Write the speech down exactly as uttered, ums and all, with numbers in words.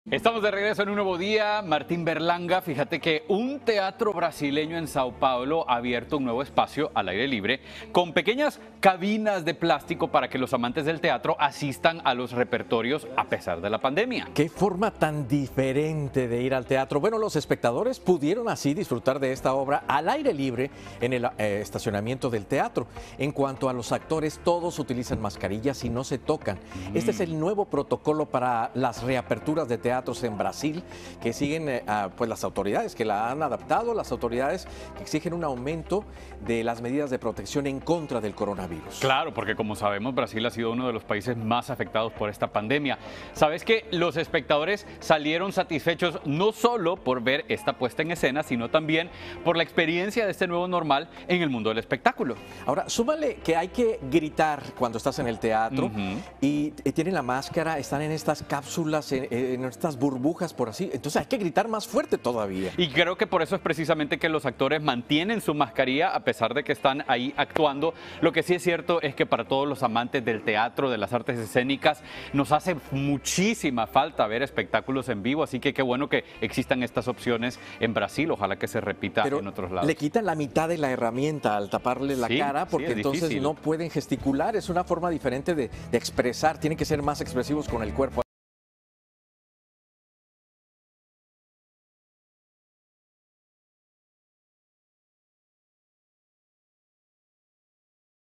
Estamos de regreso en un nuevo día. Martín Berlanga, fíjate que un teatro brasileño en Sao Paulo ha abierto un nuevo espacio al aire libre con pequeñas cabinas de plástico para que los amantes del teatro asistan a los repertorios a pesar de la pandemia. Qué forma tan diferente de ir al teatro. Bueno, los espectadores pudieron así disfrutar de esta obra al aire libre en el eh, estacionamiento del teatro. En cuanto a los actores, todos utilizan mascarillas y no se tocan. Mm. Este es el nuevo protocolo para las reaperturas de teatro en Brasil, que siguen eh, pues las autoridades que la han adaptado, las autoridades que exigen un aumento de las medidas de protección en contra del coronavirus. Claro, porque como sabemos, Brasil ha sido uno de los países más afectados por esta pandemia. Sabes que los espectadores salieron satisfechos no solo por ver esta puesta en escena, sino también por la experiencia de este nuevo normal en el mundo del espectáculo. Ahora, súmale que hay que gritar cuando estás en el teatro. Uh-huh. y, y tienen la máscara, están en estas cápsulas, en, en estas burbujas por así, entonces hay que gritar más fuerte todavía. Y creo que por eso es precisamente que los actores mantienen su mascarilla a pesar de que están ahí actuando. Lo que sí es cierto es que para todos los amantes del teatro, de las artes escénicas, nos hace muchísima falta ver espectáculos en vivo, así que qué bueno que existan estas opciones en Brasil, ojalá que se repita Pero en otros lados. Le quitan la mitad de la herramienta al taparle la sí, cara porque sí, entonces difícil. No pueden gesticular, es una forma diferente de, de expresar, tienen que ser más expresivos con el cuerpo.